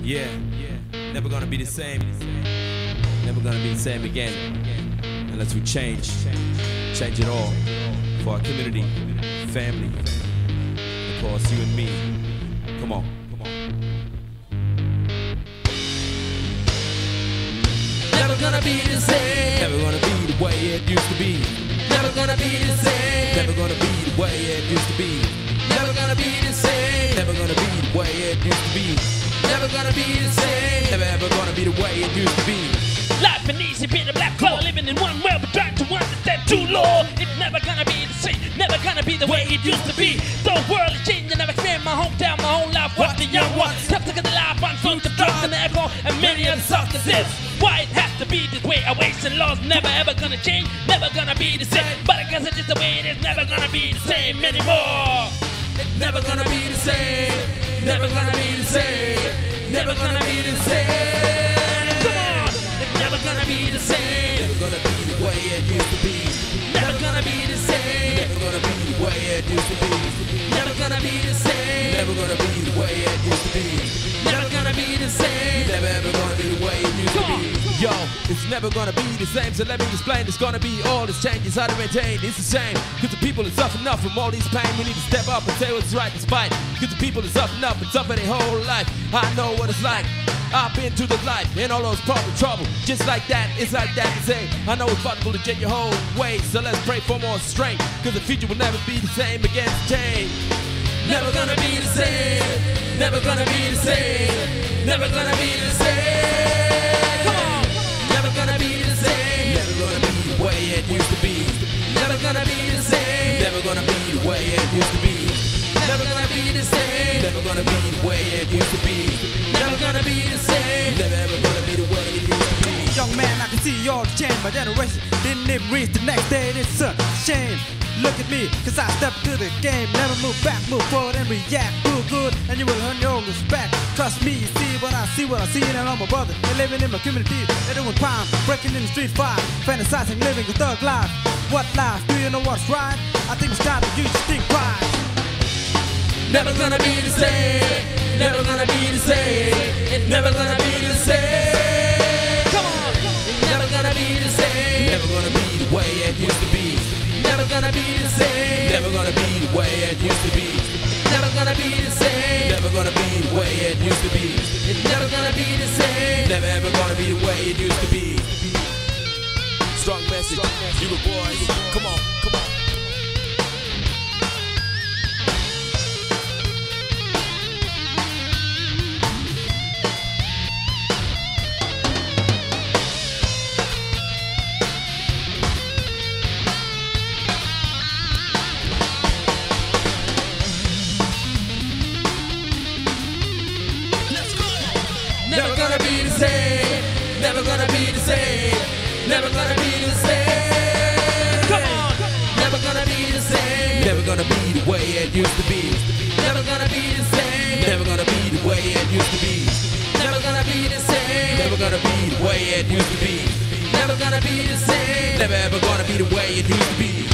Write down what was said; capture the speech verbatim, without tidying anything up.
Yeah, never gonna be the same. Never gonna be the same again unless we change. Change it all for our community, family, of course, you and me. Come on, come on. Never gonna be the same. Never gonna be the way it used to be. Never gonna be the same. Never gonna be the way it used to be. Never gonna be the same. Never gonna be the way it used to be. Never gonna be the same. Never ever gonna be the way it used to be. Life ain't easy being a black color, living in one world, but trying to understand two law. It's never gonna be the same, never gonna be the way it used to be. The world is changing, I've experienced my hometown, my whole life, what the young ones. Toxic of the life, on drugs, the drugs and the alcohol, and many other substances. Why it has to be this way, our ways and laws never ever gonna change, never gonna be the same. But I guess it's just the way it is, never gonna be the same anymore. Never gonna be the same. Never gonna be the same. Never gonna be the same. Come on! It's never gonna be the same. Never gonna be the way it used to be. Never gonna be the same. Never gonna be the way it used to be. Never gonna be the same. Never gonna be the way it used to be. Never gonna be the same. Never ever gonna be the way it used to be. Yo, it's never gonna be the same, so let me explain. It's gonna be all this changes, how to maintain. It's the same, cause the people is suffering enough from all these pain. We need to step up and say what's right despite. Cause the people is suffering enough and suffer their whole life. I know what it's like. I've been through the life and all those problems, trouble. Just like that, it's like that to say. I know it's possible to change your whole way, so let's pray for more strength. Cause the future will never be the same again. Change. Never gonna be the same. Never gonna be the same. Never gonna be the same. Come on! Never gonna be the same. Never gonna be the way it used to be. Never gonna be the same. Never gonna be the way it used to be. Never gonna be the same. Never gonna be the way it used to be. Never gonna be the same. Never ever gonna be the way it used to be. Young man, I can see all the change. My generation didn't even reach the next day. It's a shame. Look at me, cause I stepped to the game. Never move back, move forward and react. Do good, and you will earn your own respect. Trust me, you see what I see, what I see, and all my brothers. They're living in my community, they're doing crime, breaking in the street fight, fantasizing, living a thug life. What life? Do you know what's right? I think it's time to use your stink pride. Never gonna be the same. Never gonna be the same. It's never gonna be the same. Come on! It's never gonna be the same. Never gonna be the way it used to be. Never gonna be the same. Never gonna be the way it used to be. Never gonna be the same. Never gonna be the way it used to be. It's never gonna be the same. Never ever gonna be the way it used to be. Strong message, you the boys. Come on, come on. Never gonna be the same. Never gonna be the same. Never gonna be the same. Come on! Never gonna be the same. Never gonna be the way it used to be. Never gonna be the same. Never gonna be the way it used to be. Never gonna be the same. Never gonna be the way it used to be. Never gonna be the same. Never ever gonna be the way it used to be.